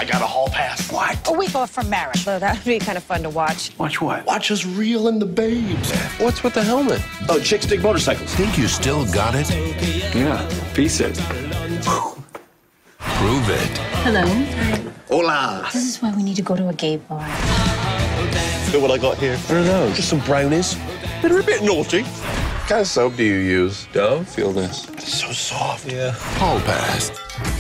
I got a hall pass. What? A week off from marriage, so that would be kind of fun to watch. Watch what? Watch us reel in the babes. What's with the helmet? Oh, chicks dig motorcycles. Think you still got it? Yeah, piece it. Prove it. Hello. Hola. This is why we need to go to a gay bar. Feel what I got here? What are those? Just some brownies. They're a bit naughty. What kind of soap do you use? Dove? Feel this. So soft. Yeah. Hall pass.